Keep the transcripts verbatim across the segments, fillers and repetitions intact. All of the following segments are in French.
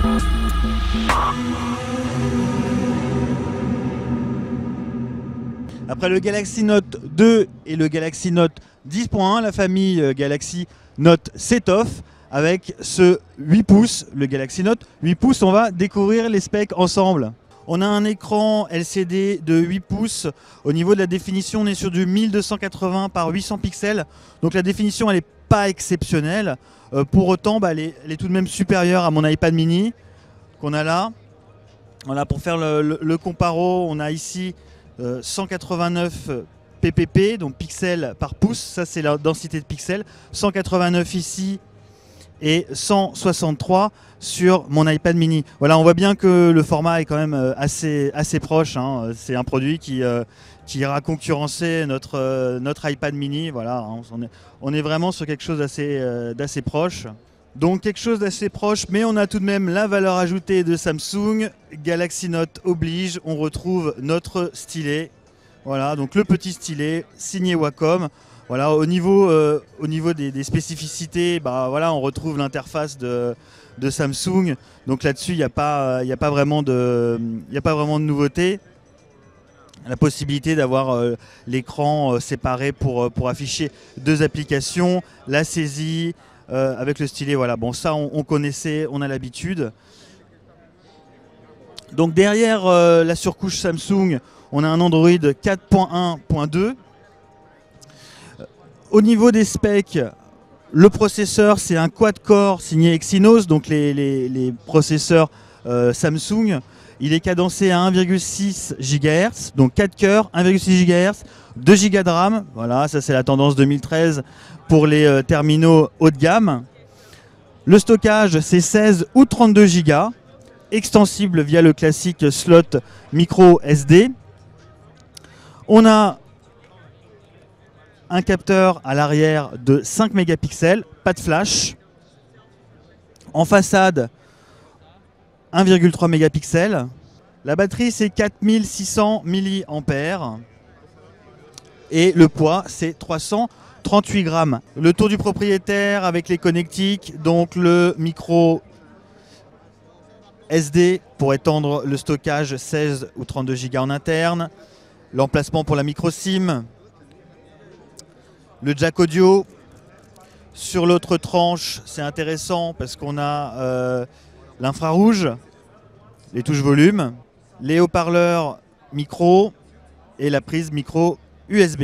Après le Galaxy Note deux et le Galaxy Note dix point un, la famille Galaxy Note s'étoffe avec ce huit pouces, le Galaxy Note huit pouces. On va découvrir les specs ensemble. On a un écran L C D de huit pouces. Au niveau de la définition, on est sur du mille deux cent quatre-vingts par huit cents pixels. Donc la définition, elle n'est pas exceptionnelle. Euh, pour autant, bah, elle, est, elle est tout de même supérieure à mon iPad mini qu'on a là. Voilà, pour faire le, le, le comparo, on a ici euh, cent quatre-vingt-neuf P P P, donc pixels par pouce. Ça, c'est la densité de pixels. cent quatre-vingt-neuf ici et cent soixante-trois sur mon iPad mini. Voilà, on voit bien que le format est quand même assez, assez proche, hein. C'est un produit qui, euh, qui ira concurrencer notre, euh, notre iPad mini. Voilà, hein. on, est, on est vraiment sur quelque chose d'assez euh, d'assez proche. Donc quelque chose d'assez proche, mais on a tout de même la valeur ajoutée de Samsung. Galaxy Note oblige, on retrouve notre stylet. Voilà, donc le petit stylet signé Wacom. Voilà, au niveau, euh, au niveau des, des spécificités, bah, voilà, on retrouve l'interface de, de Samsung. Donc là-dessus, il n'y a, a pas vraiment de, y a pas vraiment de nouveauté. La possibilité d'avoir euh, l'écran euh, séparé pour, pour afficher deux applications, la saisie euh, avec le stylet. Voilà, bon, ça, on, on connaissait, on a l'habitude. Donc derrière euh, la surcouche Samsung, on a un Android quatre point un point deux. Au niveau des specs, le processeur, c'est un quad-core signé Exynos, donc les, les, les processeurs euh, Samsung. Il est cadencé à un virgule six gigahertz, donc quatre cœurs, un virgule six gigahertz, deux gigas de RAM. Voilà, ça c'est la tendance deux mille treize pour les euh, terminaux haut de gamme. Le stockage, c'est seize ou trente-deux gigas, extensible via le classique slot micro S D. On a un capteur à l'arrière de cinq mégapixels, pas de flash. En façade, un virgule trois mégapixels. La batterie, c'est quatre mille six cents milliampères. Et le poids, c'est trois cent trente-huit grammes. Le tour du propriétaire avec les connectiques, donc le micro S D pour étendre le stockage seize ou trente-deux gigas en interne. L'emplacement pour la micro SIM. Le jack audio. Sur l'autre tranche, c'est intéressant parce qu'on a euh, l'infrarouge, les touches volume, les haut-parleurs micro et la prise micro U S B.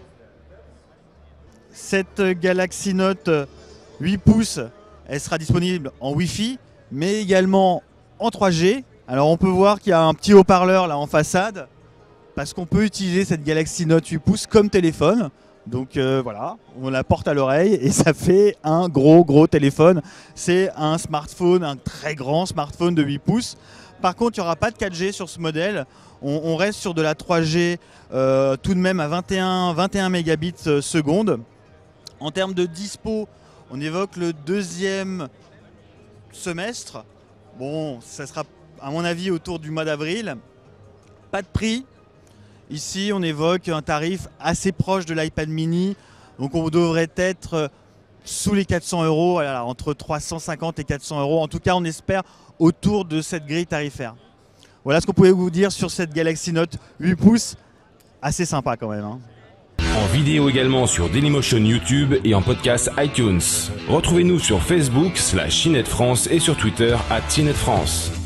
Cette Galaxy Note huit pouces, elle sera disponible en Wi-Fi, mais également en trois G. Alors on peut voir qu'il y a un petit haut-parleur là en façade, parce qu'on peut utiliser cette Galaxy Note huit pouces comme téléphone. Donc euh, voilà, on la porte à l'oreille et ça fait un gros gros téléphone. C'est un smartphone, un très grand smartphone de huit pouces. Par contre, il n'y aura pas de quatre G sur ce modèle. On, on reste sur de la trois G euh, tout de même à vingt et un, vingt et un mégabits seconde. En termes de dispo, on évoque le deuxième semestre. Bon, ça sera à mon avis autour du mois d'avril. Pas de prix. Ici, on évoque un tarif assez proche de l'iPad mini. Donc on devrait être sous les quatre cents euros, alors entre trois cent cinquante et quatre cents euros. En tout cas, on espère autour de cette grille tarifaire. Voilà ce qu'on pouvait vous dire sur cette Galaxy Note huit pouces. Assez sympa quand même, hein. En vidéo également sur Dailymotion YouTube et en podcast iTunes. Retrouvez-nous sur Facebook slash Cinet France et sur Twitter arobase Cinet France.